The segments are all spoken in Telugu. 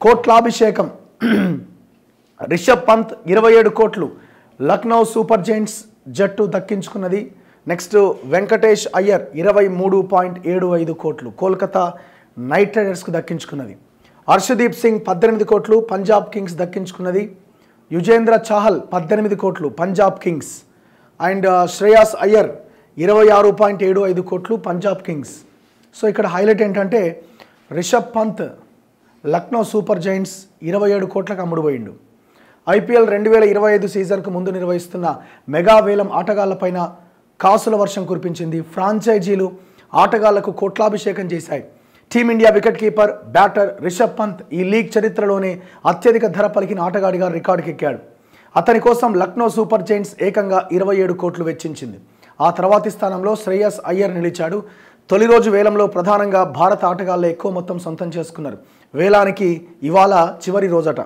కోట్లాభిషేకం రిషబ్ పంత్ 27 కోట్లు లక్నో సూపర్ జైంట్స్ జట్టు దక్కించుకున్నది. నెక్స్ట్ వెంకటేష్ అయ్యర్ 23.75 కోట్లు కోల్కతా నైట్ రైడర్స్కు దక్కించుకున్నది. హర్షదీప్ సింగ్ 18 కోట్లు పంజాబ్ కింగ్స్ దక్కించుకున్నది. యుజేంద్ర చాహల్ 18 కోట్లు పంజాబ్ కింగ్స్. అండ్ శ్రేయాస్ అయ్యర్ 26.75 కోట్లు పంజాబ్ కింగ్స్. సో ఇక్కడ హైలైట్ ఏంటంటే రిషబ్ పంత్ లక్నో సూపర్ జైంట్స్ 27 కోట్లకు అమ్ముడుపోయిండు. ఐపీఎల్ 2025 సీజన్కు ముందు నిర్వహిస్తున్న మెగా వేలం ఆటగాళ్లపైన కాసుల వర్షం కురిపించింది. ఫ్రాంచైజీలు ఆటగాళ్లకు కోట్లాభిషేకం చేశాయి. Team India wicket keeper batter Rishabh Pant ఈ లీగ్ చరిత్రలోనే అత్యధిక ధర పలికిన ఆటగాడిగా రికార్డుకెక్కాడు. అతని కోసం లక్నో సూపర్ జైంట్స్ ఏకంగా 27 కోట్లు వెచ్చించింది. ఆ తర్వాతి స్థానంలో శ్రేయస్ అయ్యర్ నిలిచాడు. తొలి రోజు వేలంలో ప్రధానంగా భారత ఆటగాళ్లే ఎక్కువ మొత్తం సొంతం చేసుకున్నారు. వేలానికి ఇవాళ చివరి రోజట.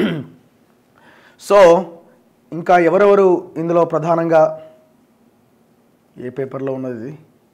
సో ఇంకా ఎవరెవరు ఇందులో ప్రధానంగా ఏ పేపర్లో ఉన్నది?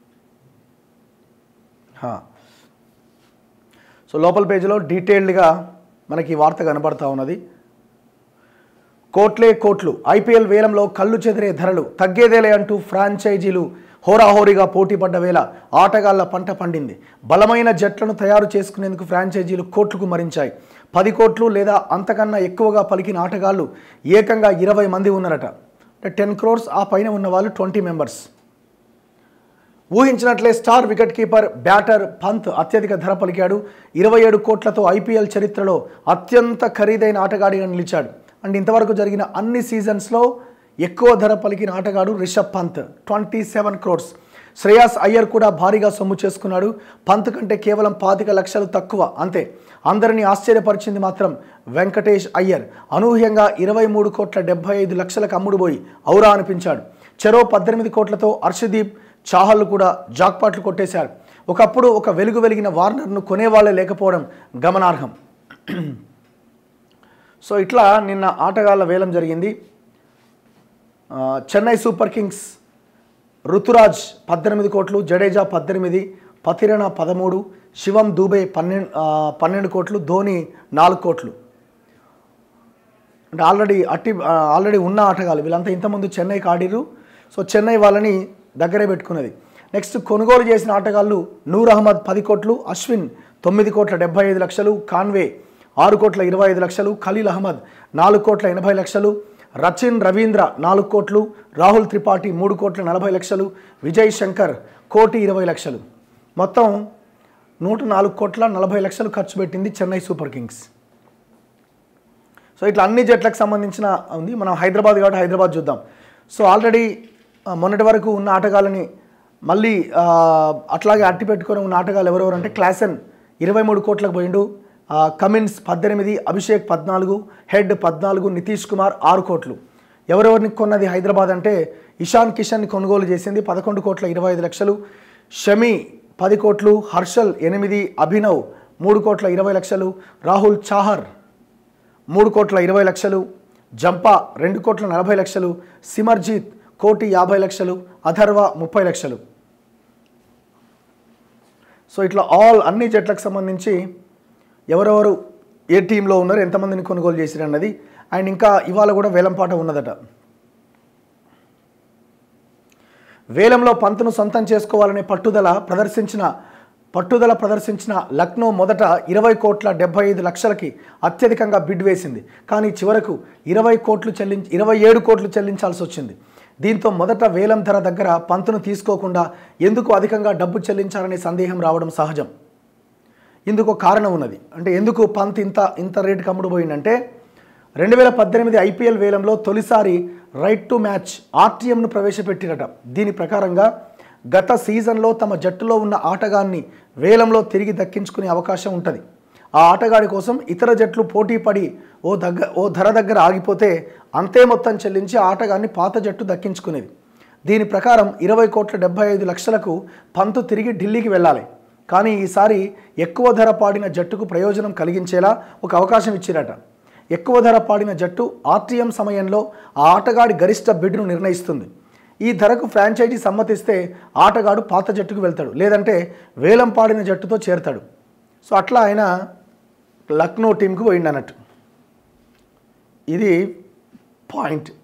సో లోపల పేజీలో డీటెయిల్డ్గా మనకి ఈ వార్త కనబడతా ఉన్నది. కోట్లే కోట్లు ఐపీఎల్ వేలంలో కళ్ళు చెదిరే ధరలు తగ్గేదేలే అంటూ ఫ్రాంచైజీలు హోరాహోరీగా పోటీ పడ్డ వేళ ఆటగాళ్ల పంట పండింది. బలమైన జట్లను తయారు చేసుకునేందుకు ఫ్రాంచైజీలు కోట్లకు మరించాయి. 10 కోట్లు లేదా అంతకన్నా ఎక్కువగా పలికిన ఆటగాళ్లు ఏకంగా 20 మంది ఉన్నారట. 10 crores ఆ పైన ఉన్న వాళ్ళు 20 మెంబర్స్. ఊహించినట్లే star wicket keeper batter Pant అత్యధిక ధర పలికాడు. 27 కోట్లతో ఐపీఎల్ చరిత్రలో అత్యంత ఖరీదైన ఆటగాడిగా నిలిచాడు. అండ్ ఇంతవరకు జరిగిన అన్ని సీజన్స్లో ఎక్కువ ధర పలికిన ఆటగాడు రిషబ్ పంత్ 27 crores. శ్రేయాస్ అయ్యర్ కూడా భారీగా సొమ్ము చేసుకున్నాడు. పంత్ కంటే కేవలం 25 లక్షలు తక్కువ అంతే. అందరినీ ఆశ్చర్యపరిచింది మాత్రం వెంకటేష్ అయ్యర్. అనూహ్యంగా 23 కోట్ల 75 లక్షలకు అమ్ముడుపోయి ఔరా అనిపించాడు. చెరో 18 కోట్లతో హర్షదీప్ చాహల్ కూడా జాక్పాట్లు కొట్టేశారు. ఒకప్పుడు ఒక వెలుగు వెలిగిన వార్నర్ను కొనేవాళ్లే లేకపోవడం గమనార్హం. సో ఇట్లా నిన్న ఆటగాళ్ల వేలం జరిగింది. చెన్నై సూపర్ కింగ్స్ రుతురాజ్ 18 కోట్లు, జడేజా 18, పతిరణ 13, శివం దూబే 12 కోట్లు, ధోని 4 కోట్లు. అంటే ఆల్రెడీ ఉన్న ఆటగాళ్ళు వీళ్ళంతా ఇంతకుముందు చెన్నైకి ఆడిరు. సో చెన్నై వాళ్ళని దగ్గరే పెట్టుకున్నది. నెక్స్ట్ కొనుగోలు చేసిన ఆటగాళ్ళు నూర్ అహ్మద్ 10 కోట్లు, అశ్విన్ 9 కోట్ల 75 లక్షలు, కాన్వే 6 కోట్ల 25 లక్షలు, ఖలీల్ అహ్మద్ 4 కోట్ల 80 లక్షలు, రచిన్ రవీంద్ర 4 కోట్లు, రాహుల్ త్రిపాఠి 3 కోట్ల 40 లక్షలు, విజయ్ శంకర్ 1,20 లక్షలు. మొత్తం 104 కోట్ల 40 లక్షలు ఖర్చు పెట్టింది చెన్నై సూపర్ కింగ్స్. సో ఇట్లా అన్ని జట్లకు సంబంధించిన ఉంది. మనం హైదరాబాద్ కాబట్టి హైదరాబాద్ చూద్దాం. సో ఆల్రెడీ మొన్నటి వరకు ఉన్న ఆటగాళ్ళని మళ్ళీ అట్లాగే అట్టి పెట్టుకొని ఉన్న ఆటగాళ్ళు ఎవరెవరు అంటే క్లాసెన్ 23 కోట్లకు పోయిండు, కమిన్స్ 18, అభిషేక్ 14, హెడ్ 14, నితీష్ కుమార్ 6 కోట్లు. ఎవరెవరిని కొన్నది హైదరాబాద్ అంటే ఇషాన్ కిషన్ని కొనుగోలు చేసింది 11 కోట్ల 25 లక్షలు, షమి 10 కోట్లు, హర్షల్ 8, అభినవ్ 3 కోట్ల 20 లక్షలు, రాహుల్ చాహర్ 3 కోట్ల 20 లక్షలు, జంపా 2 కోట్ల 40 లక్షలు, సిమర్జీత్ 1,50 లక్షలు, అథర్వ 30 లక్షలు. సో ఇట్లా అన్ని జట్లకు సంబంధించి ఎవరెవరు ఏ టీంలో ఉన్నారు, ఎంతమందిని కొనుగోలు చేసిరు అన్నది. అండ్ ఇంకా ఇవాళ కూడా వేలంపాట ఉన్నదట. వేలంలో పంత్ను సొంతం చేసుకోవాలనే పట్టుదల ప్రదర్శించిన లక్నో మొదట 20 కోట్ల 75 లక్షలకి అత్యధికంగా బిడ్ వేసింది. కానీ చివరకు 27 కోట్లు చెల్లించాల్సి వచ్చింది. దీంతో మొదట వేలం ధర దగ్గర పంత్ను తీసుకోకుండా ఎందుకు అధికంగా డబ్బు చెల్లించాలనే సందేహం రావడం సహజం. ఇందుకు కారణం ఉన్నది. అంటే ఎందుకు పంత్ ఇంత రేటుకి అమ్ముడుపోయిందంటే 2018 ఐపీఎల్ వేలంలో తొలిసారి రైట్ టు మ్యాచ్ ఆర్టీఎంను ప్రవేశపెట్టిరట. దీని ప్రకారంగా గత సీజన్లో తమ జట్టులో ఉన్న ఆటగాన్ని వేలంలో తిరిగి దక్కించుకునే అవకాశం ఉంటుంది. ఆ ఆటగాడి కోసం ఇతర జట్లు పోటీ పడి ఓ ధర దగ్గర ఆగిపోతే అంతే మొత్తం చెల్లించి ఆటగాన్ని పాత జట్టు దక్కించుకునేది. దీని ప్రకారం 20 కోట్ల 75 లక్షలకు పంత్ తిరిగి ఢిల్లీకి వెళ్ళాలి. కానీ ఈసారి ఎక్కువ ధర పాడిన జట్టుకు ప్రయోజనం కలిగించేలా ఒక అవకాశం ఇచ్చిరట. ఎక్కువ ధర పాడిన జట్టు ఆర్టీఎం సమయంలో ఆ ఆటగాడి గరిష్ట బిడ్ను నిర్ణయిస్తుంది. ఈ ధరకు ఫ్రాంచైజీ సమ్మతిస్తే ఆటగాడు పాత జట్టుకు వెళ్తాడు, లేదంటే వేలం పాడిన జట్టుతో చేరతాడు. సో అట్లా ఆయన లక్నో టీంకి పోయిండు అన్నట్టు. ఇది పాయింట్.